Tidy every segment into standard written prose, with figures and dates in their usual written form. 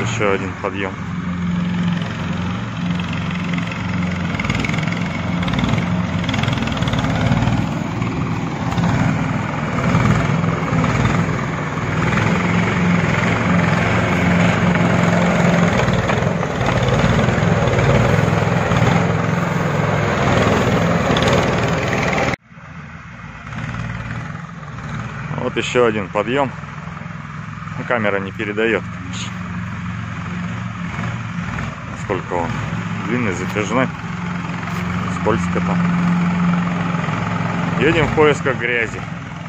Еще один подъем. Вот еще один подъем. Камера не передает, конечно, насколько он длинный, затяжной, скользко там. Едем в поисках грязи.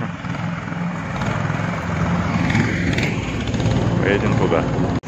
Поедем туда.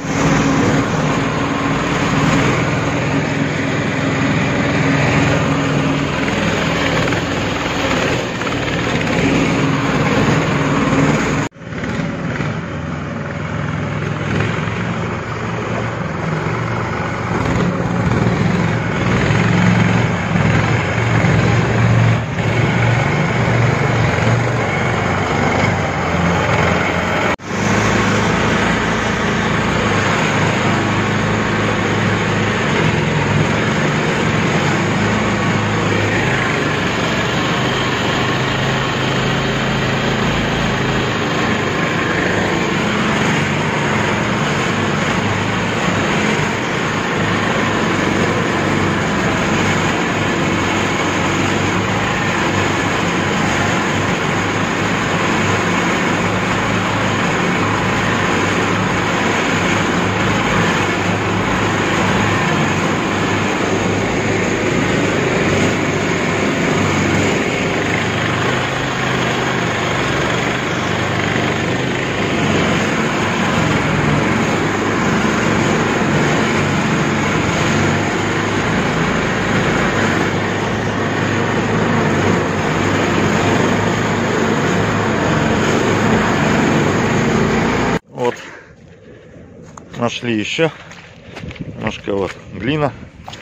Вот нашли еще немножко вот глина,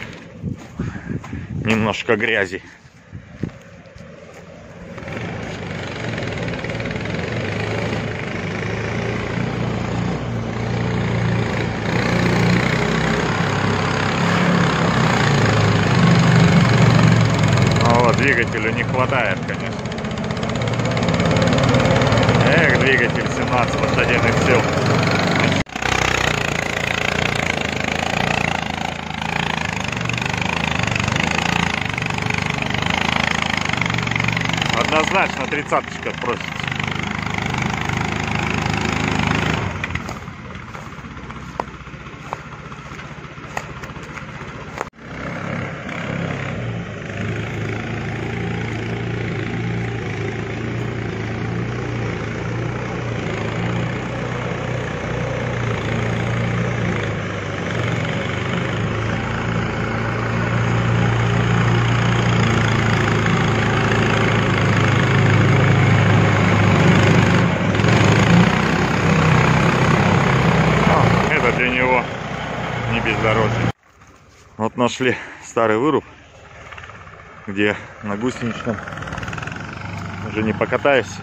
немножко грязи. Ну вот, двигателю не хватает, конечно. Эх, двигатель 17 лошадиных сил. Однозначно 30-очка просится. Для него не бездорожье. Вот нашли старый выруб, где на гусеничном уже не покатаюсь,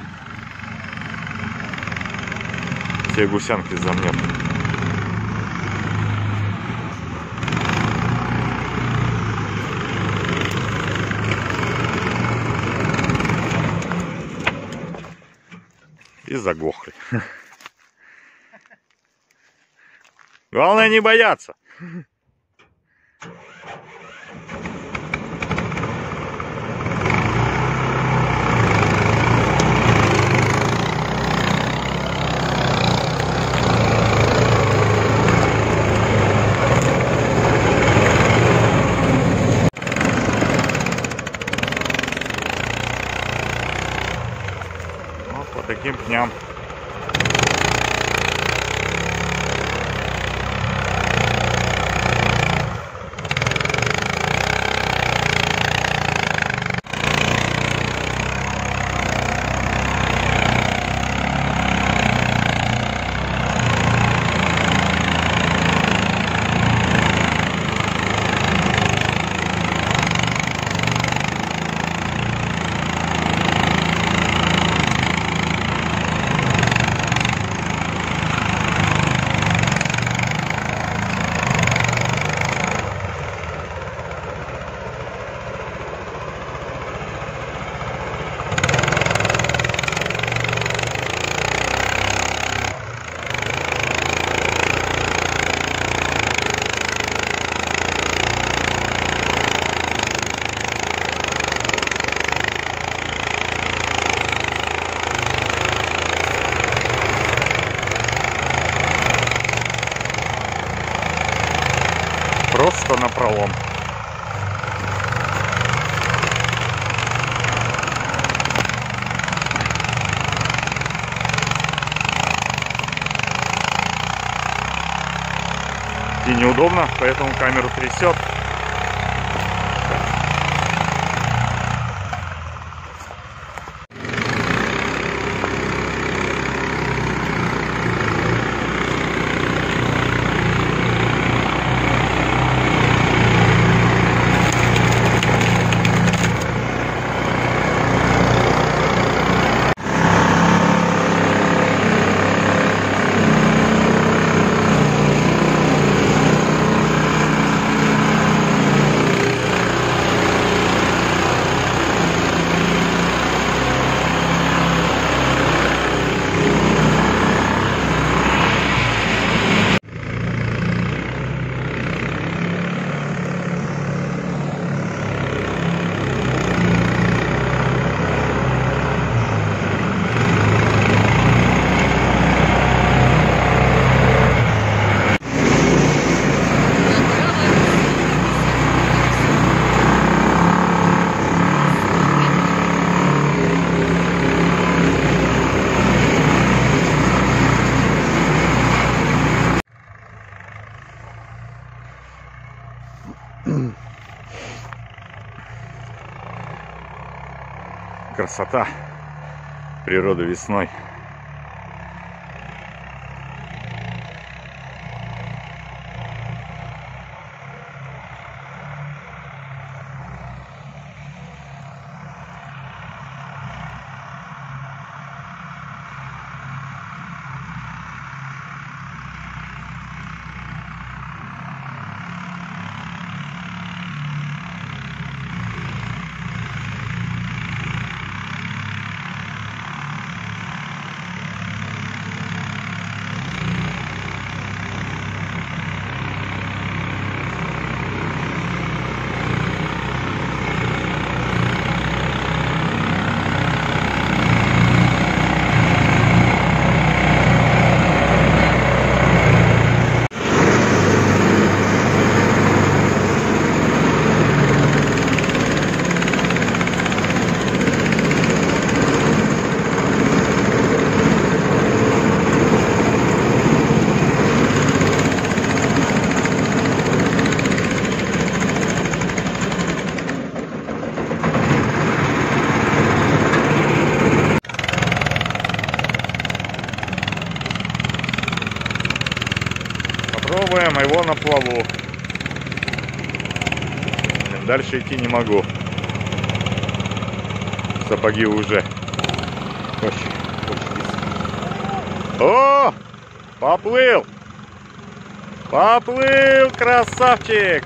все гусянки замнет. И заглохли. Главное не бояться. Вот по таким пням. Просто напролом. И неудобно, поэтому камеру трясет. Красота природы весной. Попробуем его на плаву. Дальше идти не могу. Сапоги уже. О! Поплыл! Поплыл, красавчик!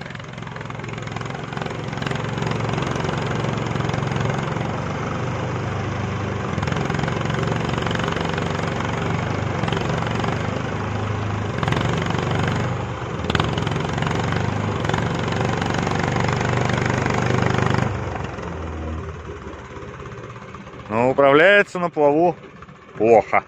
Но управляется на плаву плохо.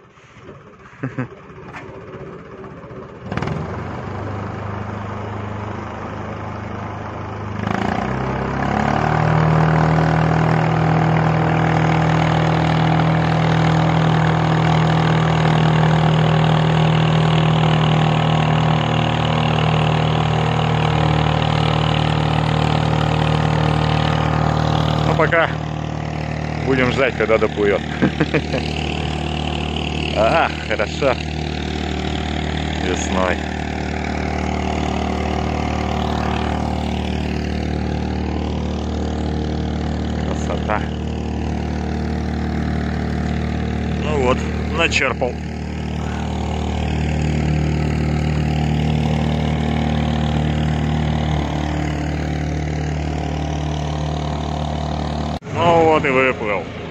Ну пока будем ждать, когда доплывет. А, хорошо. Весной. Красота. Ну вот, начерпал. Ну вот и выплыл.